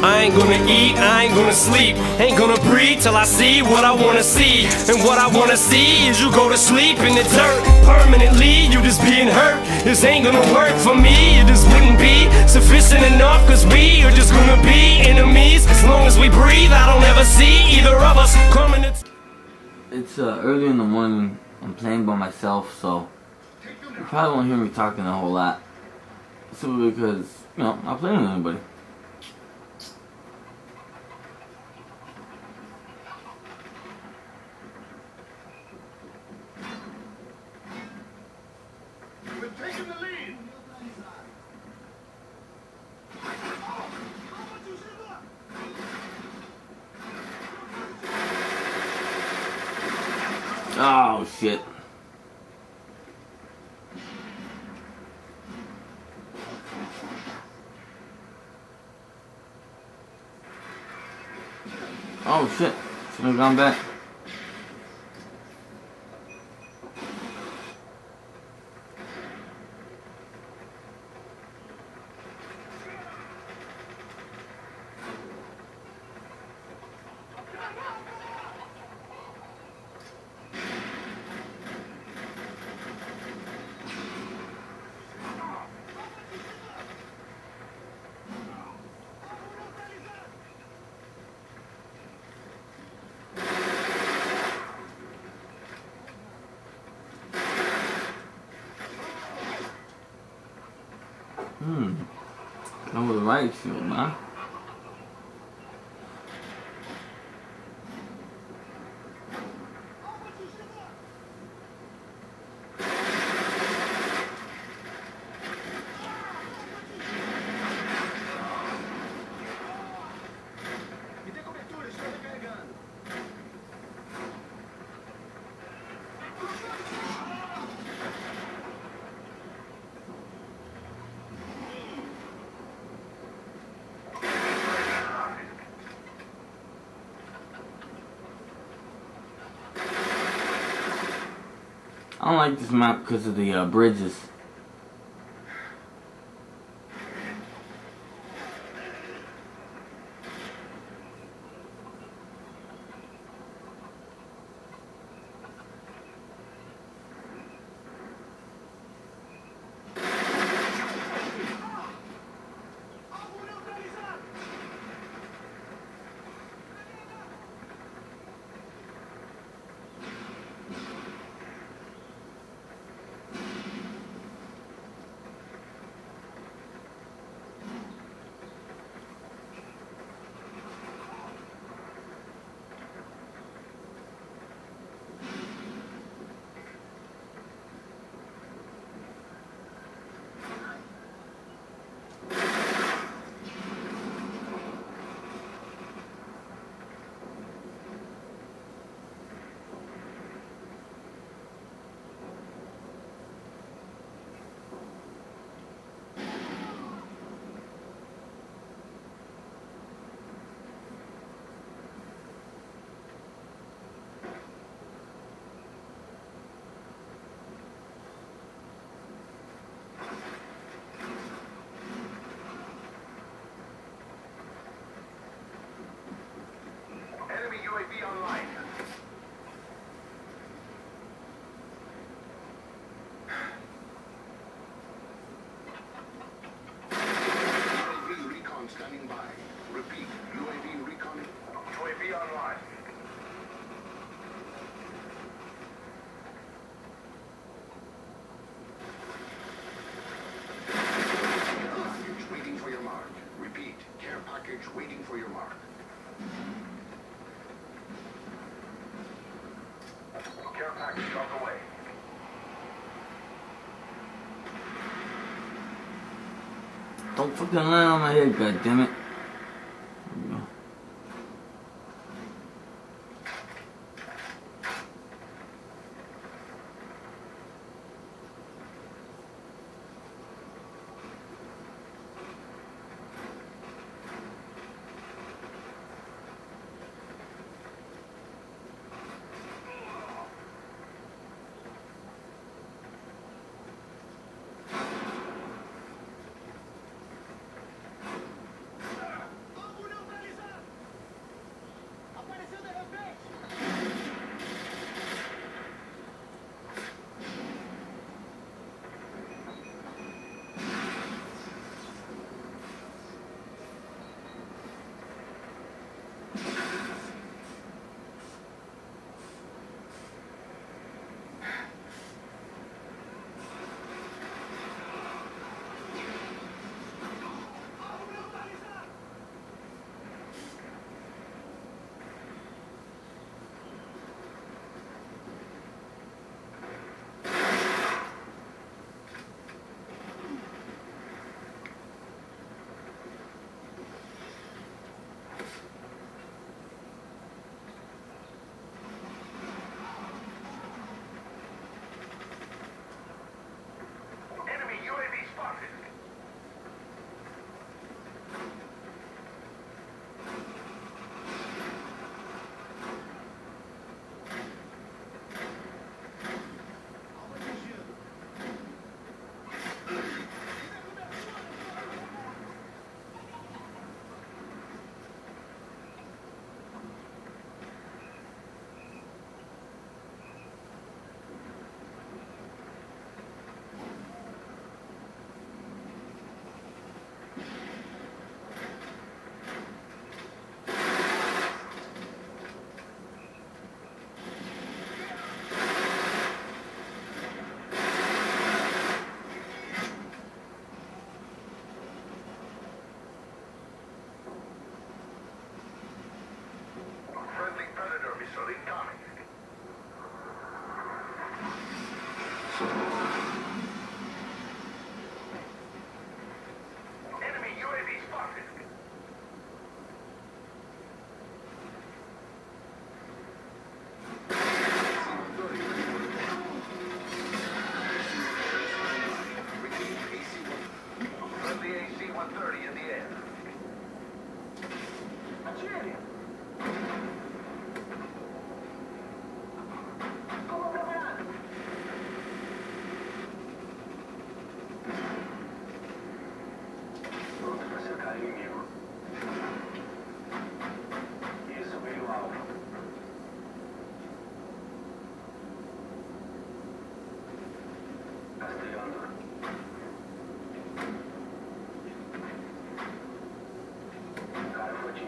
I ain't gonna eat, I ain't gonna sleep, ain't gonna breathe till I see what I wanna see. And what I wanna see is you go to sleep in the dirt permanently. You just being hurt, this ain't gonna work for me. It just wouldn't be sufficient enough, cause we are just gonna be enemies. As long as we breathe, I don't ever see either of us coming to It's early in the morning. I'm playing by myself, so you probably won't hear me talking a whole lot. Simply because, you know, I'm not playing with anybody. We're taking the lead. Oh shit. Oh shit. Should have gone back. Come with the right field, huh? I don't like this map because of the bridges. Enemy UAV online. UAV recon standing by. Repeat, UAV recon. UAV online. Package waiting for your mark. Repeat, care package waiting for your mark. Care package on the way. Don't fucking land on my head, goddammit.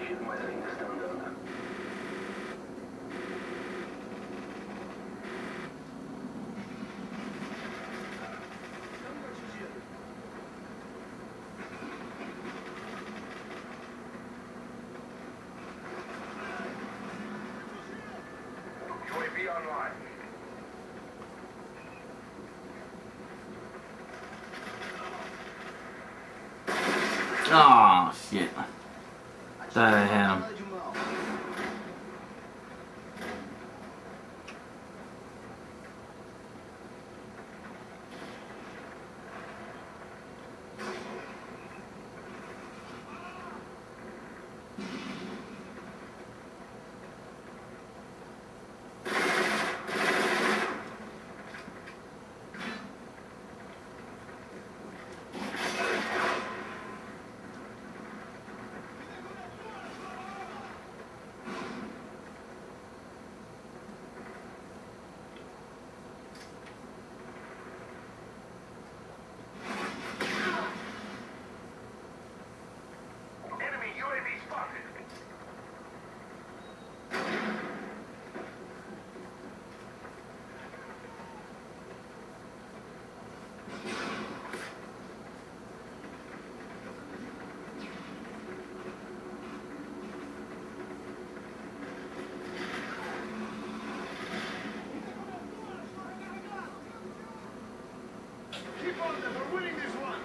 UAV online. Oh shit. Thought I had him. Enemy UAV spotted. Keep on them, we're winning this one.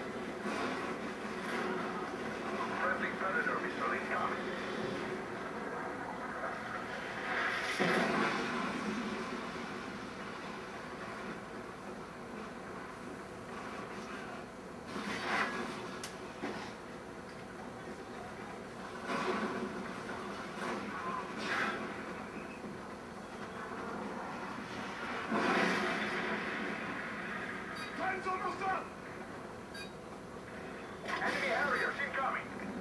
Friendly Predator missile incoming. Time's almost up. Enemy Harriers incoming.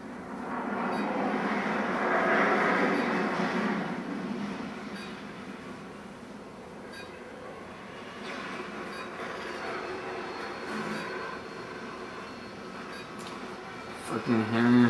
Fucking Harrier.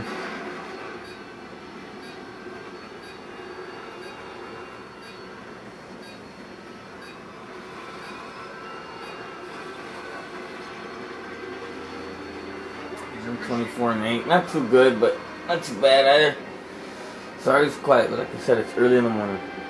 I'm 24-8. Not too good, but not too bad either. Sorry it's quiet, but like I said, it's early in the morning.